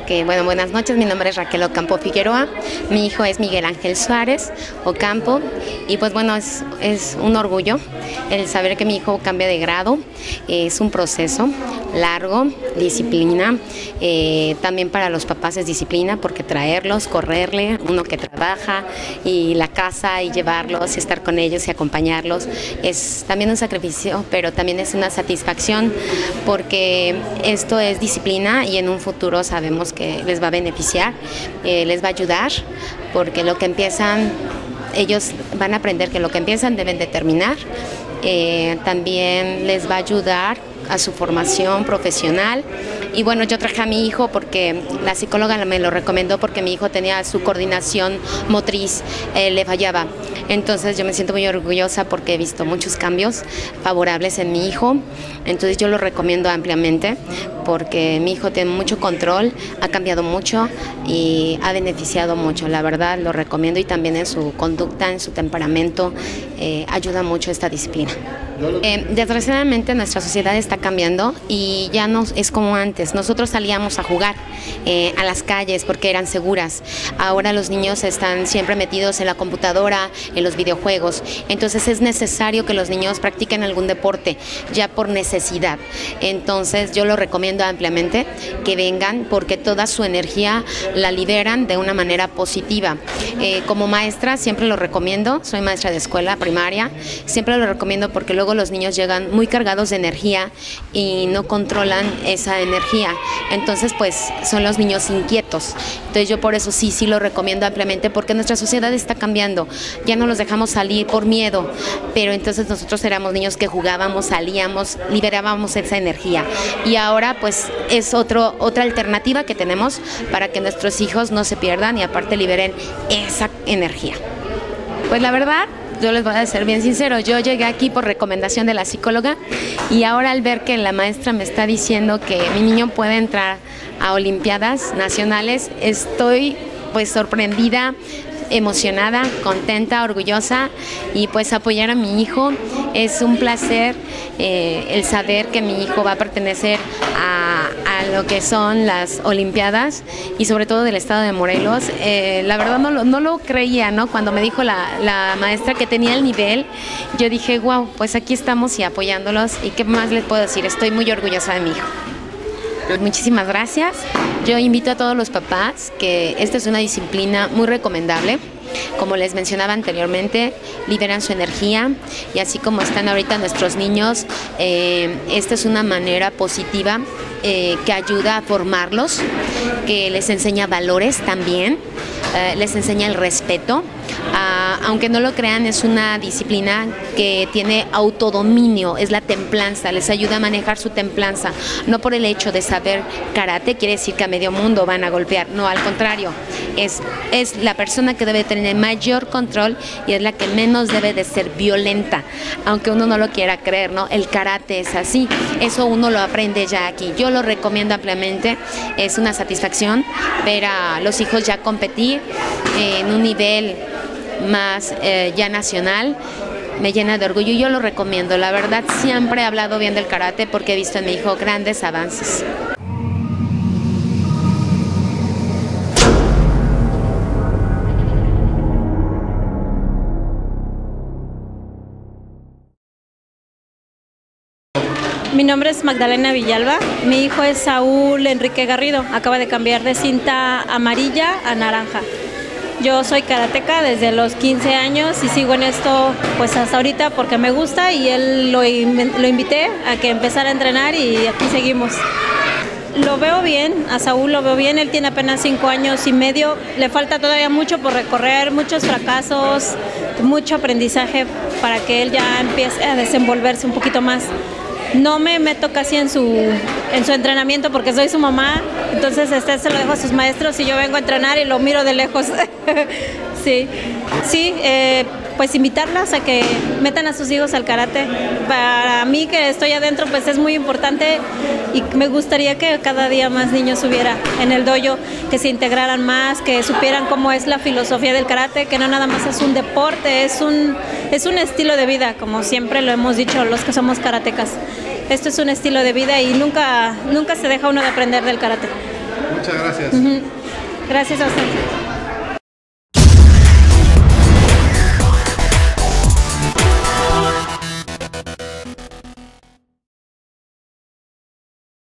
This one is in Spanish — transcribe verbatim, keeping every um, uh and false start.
que, bueno, buenas noches, mi nombre es Raquel Ocampo Figueroa, mi hijo es Miguel Ángel Suárez Ocampo, y pues bueno, es, es un orgullo el saber que mi hijo cambia de grado. Es un proceso largo, disciplina, eh, también para los papás es disciplina, porque traerlos, correrle, uno que trabaja, y la casa, y llevarlos, y estar con ellos y acompañarlos, es también un sacrificio, pero también es una satisfacción, porque esto es disciplina y en un futuro sabemos que les va a beneficiar, eh, les va a ayudar, porque lo que empiezan, ellos van a aprender que lo que empiezan deben de terminar. Eh, también les va a ayudar a su formación profesional. Y bueno, yo traje a mi hijo porque la psicóloga me lo recomendó, porque mi hijo tenía su coordinación motriz, eh, le fallaba. Entonces yo me siento muy orgullosa porque he visto muchos cambios favorables en mi hijo. Entonces yo lo recomiendo ampliamente porque mi hijo tiene mucho control, ha cambiado mucho y ha beneficiado mucho. La verdad lo recomiendo, y también en su conducta, en su temperamento, eh, ayuda mucho esta disciplina. Eh, desgraciadamente nuestra sociedad está cambiando y ya no es como antes. Nosotros salíamos a jugar eh, a las calles porque eran seguras. Ahora los niños están siempre metidos en la computadora, en los videojuegos. Entonces es necesario que los niños practiquen algún deporte ya por necesidad. Entonces yo lo recomiendo ampliamente que vengan, porque toda su energía la liberan de una manera positiva. Eh, como maestra siempre lo recomiendo, soy maestra de escuela primaria, siempre lo recomiendo porque luego los niños llegan muy cargados de energía y no controlan esa energía. Entonces pues son los niños inquietos. Entonces yo por eso sí, sí lo recomiendo ampliamente, porque nuestra sociedad está cambiando. Ya no los dejamos salir por miedo, pero entonces nosotros éramos niños que jugábamos, salíamos, liberábamos esa energía. Y ahora pues es otro, otra alternativa que tenemos para que nuestros hijos no se pierdan y aparte liberen esa energía. Pues la verdad, yo les voy a ser bien sincero, yo llegué aquí por recomendación de la psicóloga, y ahora al ver que la maestra me está diciendo que mi niño puede entrar a Olimpiadas Nacionales, estoy pues sorprendida, emocionada, contenta, orgullosa, y pues apoyar a mi hijo. Es un placer eh, el saber que mi hijo va a pertenecer a, a lo que son las Olimpiadas, y sobre todo del estado de Morelos. Eh, la verdad no lo, no lo creía, ¿no? Cuando me dijo la, la maestra que tenía el nivel, yo dije, wow, pues aquí estamos y apoyándolos, y qué más les puedo decir, estoy muy orgullosa de mi hijo. Muchísimas gracias. Yo invito a todos los papás que esta es una disciplina muy recomendable. Como les mencionaba anteriormente, liberan su energía, y así como están ahorita nuestros niños, eh, esta es una manera positiva eh, que ayuda a formarlos, que les enseña valores también, eh, les enseña el respeto. Uh, aunque no lo crean, es una disciplina que tiene autodominio, es la templanza, les ayuda a manejar su templanza. No por el hecho de saber karate quiere decir que a medio mundo van a golpear, no, al contrario, es, es la persona que debe tener mayor control y es la que menos debe de ser violenta, aunque uno no lo quiera creer, ¿no? El karate es así, eso uno lo aprende ya aquí. Yo lo recomiendo ampliamente, es una satisfacción ver a los hijos ya competir en un nivel más eh, ya nacional. Me llena de orgullo y yo lo recomiendo. La verdad, siempre he hablado bien del karate porque he visto en mi hijo grandes avances. Mi nombre es Magdalena Villalba, mi hijo es Saúl Enrique Garrido, acaba de cambiar de cinta amarilla a naranja. Yo soy karateca desde los quince años y sigo en esto pues hasta ahorita porque me gusta, y él lo, lo invité a que empezara a entrenar y aquí seguimos. Lo veo bien, a Saúl lo veo bien, él tiene apenas cinco años y medio, le falta todavía mucho por recorrer, muchos fracasos, mucho aprendizaje para que él ya empiece a desenvolverse un poquito más. No me meto casi en su, en su entrenamiento porque soy su mamá, entonces este se lo dejo a sus maestros y yo vengo a entrenar y lo miro de lejos. Sí, sí, eh, pues invitarlas a que metan a sus hijos al karate. Para mí, que estoy adentro, pues es muy importante, y me gustaría que cada día más niños hubiera en el dojo, que se integraran más, que supieran cómo es la filosofía del karate, que no nada más es un deporte, es un, es un estilo de vida, como siempre lo hemos dicho los que somos karatecas. Esto es un estilo de vida y nunca, nunca se deja uno de aprender del karate. Muchas gracias. gracias. Uh-huh. Gracias a usted.